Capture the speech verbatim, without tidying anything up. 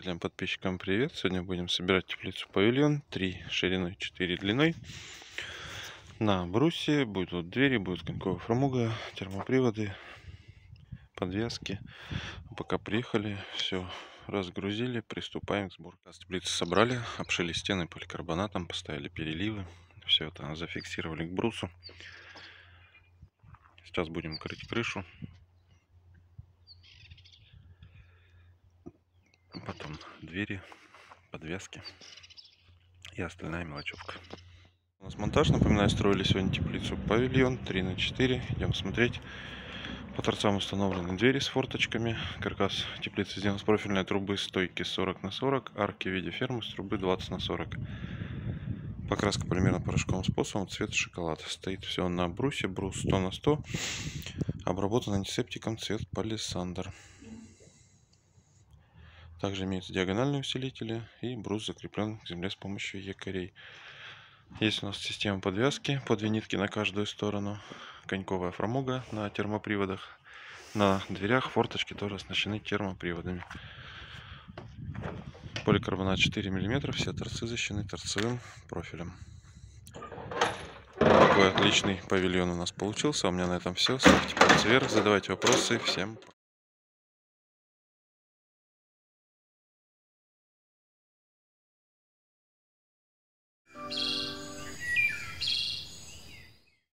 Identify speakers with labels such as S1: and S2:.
S1: Зрителям, подписчикам привет! Сегодня будем собирать теплицу павильон три шириной, четыре длиной. На брусе будут двери, будет коньковая фрамуга, термоприводы, подвески. Пока приехали, все разгрузили, приступаем к сборке. Теплицу собрали, обшили стены поликарбонатом, поставили переливы, все это зафиксировали к брусу. Сейчас будем крыть крышу. Потом двери, подвески и остальная мелочевка. У нас монтаж, напоминаю, строили сегодня теплицу павильон три на четыре. Идем смотреть. По торцам установлены двери с форточками. Каркас теплицы сделан с профильной трубы, стойки сорок на сорок, арки в виде фермы с трубы двадцать на сорок. Покраска полимерно порошковым способом, цвет шоколад. Стоит все на брусе, брус сто на сто. Обработан антисептиком, цвет палисандр. Также имеются диагональные усилители, и брус закреплен к земле с помощью якорей. Есть у нас система подвязки по две нитки на каждую сторону. Коньковая фрамуга на термоприводах. На дверях форточки тоже оснащены термоприводами. Поликарбонат четыре миллиметра. Все торцы защищены торцевым профилем. Такой отличный павильон у нас получился. У меня на этом все. Ставьте пальцы вверх, задавайте вопросы. Всем пока.